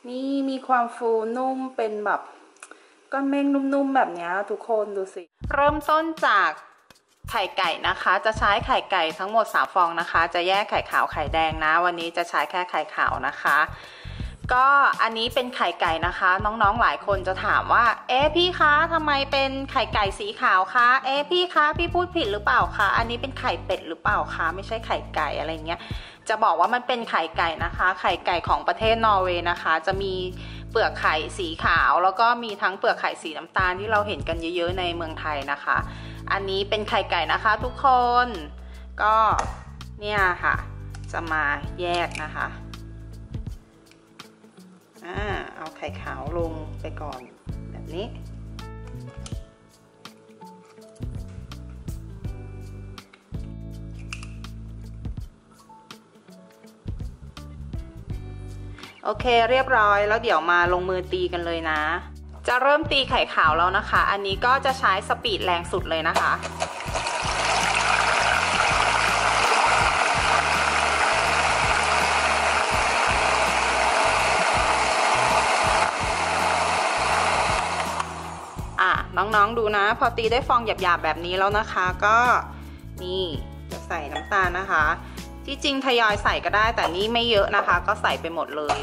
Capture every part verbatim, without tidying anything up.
นี่มีความฟูนุ่มเป็นแบบก้อนเมฆนุ่มๆแบบนี้ทุกคนดูสิเริ่มต้นจากไข่ไก่นะคะจะใช้ไข่ไก่ทั้งหมดสามฟองนะคะจะแยกไข่ขาวไข่แดงนะวันนี้จะใช้แค่ไข่ขาวนะคะก็อันนี้เป็นไข่ไก่นะคะน้องๆหลายคนจะถามว่าเอ๊ะพี่คะทำไมเป็นไข่ไก่สีขาวคะเอ๊ะพี่คะพี่พูดผิดหรือเปล่าคะอันนี้เป็นไข่เป็ดหรือเปล่าคะไม่ใช่ไข่ไก่อะไรเงี้ยจะบอกว่ามันเป็นไข่ไก่นะคะไข่ไก่ของประเทศนอร์เวย์นะคะจะมีเปลือกไข่สีขาวแล้วก็มีทั้งเปลือกไข่สีน้ำตาลที่เราเห็นกันเยอะๆในเมืองไทยนะคะอันนี้เป็นไข่ไก่นะคะทุกคนก็เนี่ยค่ะจะมาแยกนะคะอ่าเอาไข่ขาวลงไปก่อนแบบนี้โอเคเรียบร้อยแล้วเดี๋ยวมาลงมือตีกันเลยนะจะเริ่มตีไข่ขาวแล้วนะคะอันนี้ก็จะใช้สปีดแรงสุดเลยนะคะน้องๆดูนะพอตีได้ฟองหยาบๆแบบนี้แล้วนะคะก็นี่จะใส่น้ำตาลนะคะที่จริงทยอยใส่ก็ได้แต่นี่ไม่เยอะนะคะก็ใส่ไปหมดเลย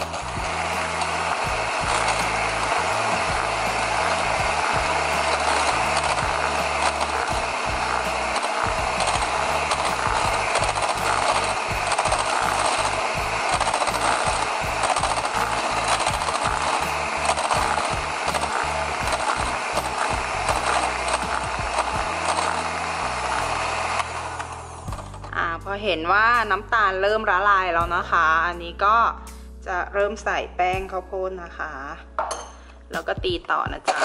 พอเห็นว่าน้ำตาลเริ่มละลายแล้วนะคะอันนี้ก็จะเริ่มใส่แป้งข้าวโพดนะคะแล้วก็ตีต่อนะจ๊ะ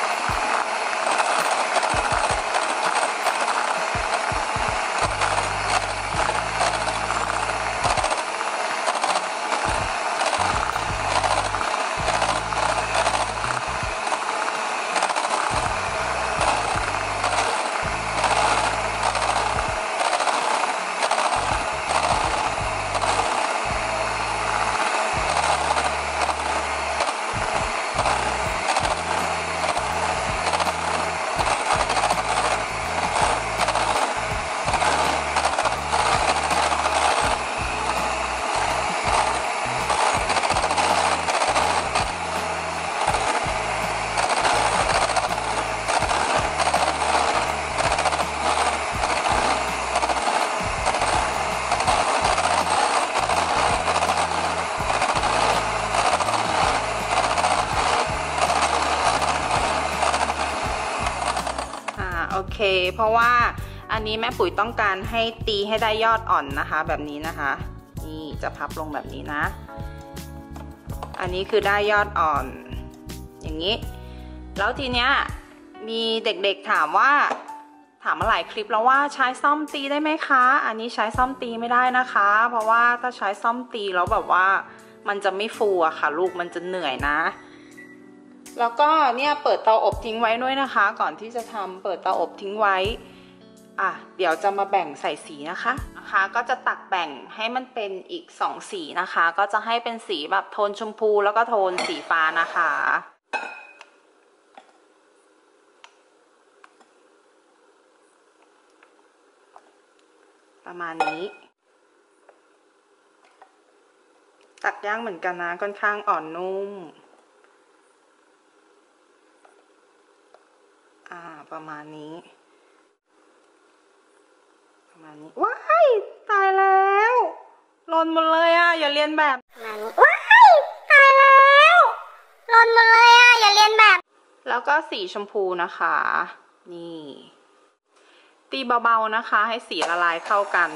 โอเคเพราะว่าอันนี้แม่ปุ๋ยต้องการให้ตีให้ได้ยอดอ่อนนะคะแบบนี้นะคะนี่จะพับลงแบบนี้นะอันนี้คือได้ยอดอ่อนอย่างนี้แล้วทีเนี้ยมีเด็กๆถามว่าถามมาหลายคลิปแล้วว่าใช้ซ่อมตีได้ไหมคะอันนี้ใช้ซ่อมตีไม่ได้นะคะเพราะว่าถ้าใช้ซ่อมตีแล้วแบบว่ามันจะไม่ฟูอะค่ะลูกมันจะเหนื่อยนะแล้วก็เนี่ยเปิดเตาอบทิ้งไว้ด้วยนะคะก่อนที่จะทำเปิดเตาอบทิ้งไว้อ่ะเดี๋ยวจะมาแบ่งใส่สีนะคะนะคะก็จะตักแบ่งให้มันเป็นอีกสองสีนะคะก็จะให้เป็นสีแบบโทนชมพูแล้วก็โทนสีฟ้านะคะประมาณนี้ตักย่างเหมือนกันนะค่อนข้างอ่อนนุ่มอ่าประมาณนี้ประมาณนี้ว้ายตายแล้วหล่นหมดเลยอ่ะอย่าเรียนแบบว้ายตายแล้วหล่นหมดเลยอ่ะอย่าเรียนแบบแล้วก็สีชมพูนะคะนี่ตีเบาๆนะคะให้สีละลายเข้ากัน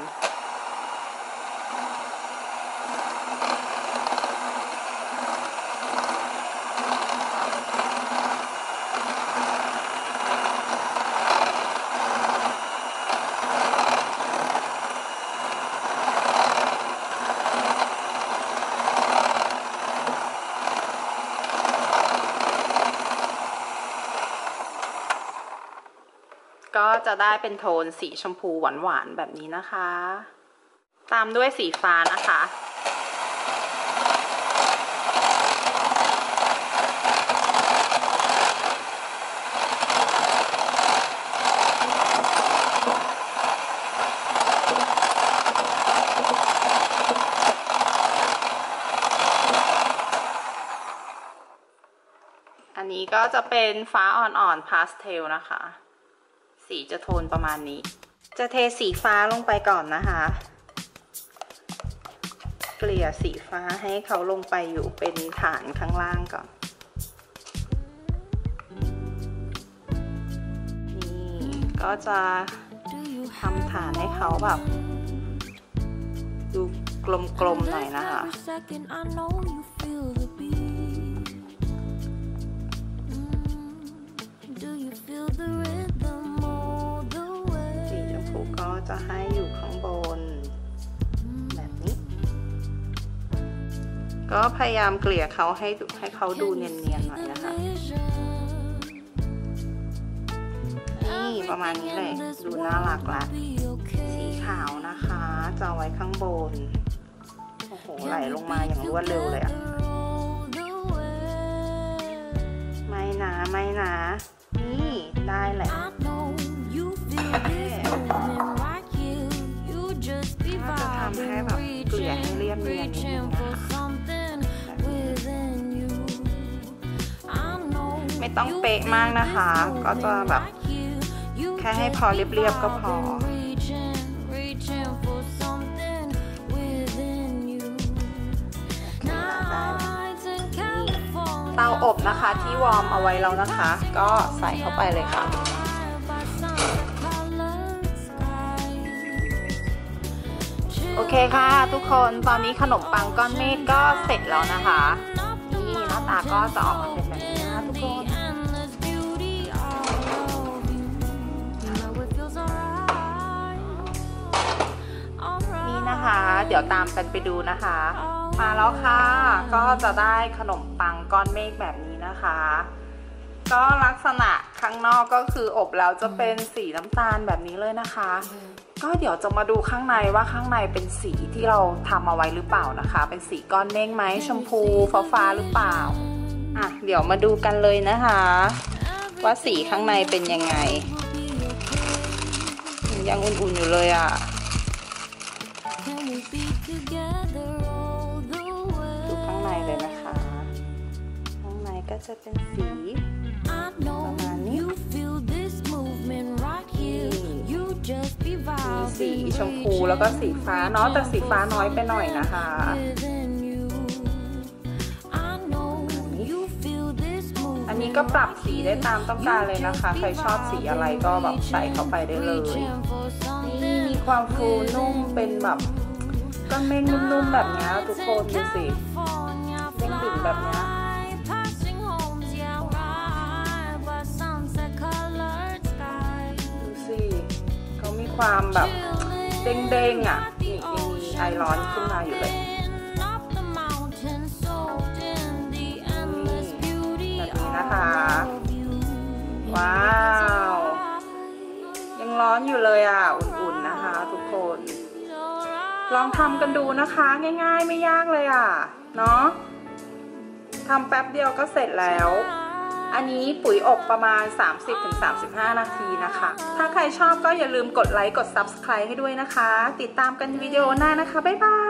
ก็จะได้เป็นโทนสีชมพูหวานๆแบบนี้นะคะตามด้วยสีฟ้านะคะนี้ก็จะเป็นฟ้าอ่อนๆพาสเทลนะคะสีจะโทนประมาณนี้จะเทสีฟ้าลงไปก่อนนะคะเกลี่ยสีฟ้าให้เขาลงไปอยู่เป็นฐานข้างล่างก่อนนี่ก็จะทำฐานให้เขาแบบดูกลมๆหน่อยนะคะสีชมพูก็จะให้อยู่ข้างบนแบบนี้ก็พยายามเกลี่ยเขาให้ให้เขาดูเนียนๆหน่อยนะคะนี่ประมาณนี้เลยดูน่ารักละสีขาวนะคะจะเอาไว้ข้างบนโอ้โหไหลลงมาอย่างรวดเร็วเลยอะไม่นะไม่นะนี่ได้แหละก็จะทำให้แบบเกลี่ยให้เรียบเนียนนิดนึงนะคะไม่ต้องเป๊ะมากนะคะก็จะแบบแค่ให้พอเรียบๆก็พอเตาอบนะคะที่วอร์มเอาไว้แล้วนะคะก็ใส่เข้าไปเลยค่ะโอเคค่ะทุกคนตอนนี้ขนมปังก้อนเมฆก็เสร็จแล้วนะคะนี่หน้าตาก็จะออกมาเป็นแบบนี้นะทุกคนนี่นะคะเดี๋ยวตามกันไปดูนะคะมาแล้วค่ะก็จะได้ขนมปังก้อนเมฆแบบนี้นะคะก็ลักษณะข้างนอกก็คืออบแล้วจะเป็นสีน้ำตาลแบบนี้เลยนะคะก็เดี๋ยวจะมาดูข้างในว่าข้างในเป็นสีที่เราทำเอาไว้หรือเปล่านะคะเป็นสีก้อนเมฆไหมชมพูฟ้าฟ้าหรือเปล่าอ่ะเดี๋ยวมาดูกันเลยนะคะว่าสีข้างในเป็นยังไงยังอุ่นๆอยู่เลยอ่ะดูข้างในเลยนะคะข้างในก็จะเป็นสีประมาณนี้มีสีชมพูแล้วก็สีฟ้าเนาะแต่สีฟ้าน้อยไปหน่อยนะคะอันนี้ก็ปรับสีได้ตามต้องการเลยนะคะใครชอบสีอะไรก็แบบใส่เข้าไปได้เลยนี่มีความฟูนุ่มเป็นแบบก้อนเมฆนุ่มๆแบบนี้ทุกคนดูสิเด้งดึงแบบนี้ดูสิเขามีความแบบเด้งๆอ่ะนี่ยังมีไอร้อนขึ้นมาอยู่เลยแบบนี้นะคะว้าวยังร้อนอยู่เลยอ่ะอุ่นๆนะคะทุกคนลองทำกันดูนะคะง่ายๆไม่ยากเลยอ่ะเนาะทำแป๊บเดียวก็เสร็จแล้วอันนี้ปุ๋ยอบประมาณ สามสิบถึงสามสิบห้า นาทีนะคะถ้าใครชอบก็อย่าลืมกดไลค์กด ซับสไครบ์ ให้ด้วยนะคะติดตามกันวิดีโอหน้านะคะบ๊ายบาย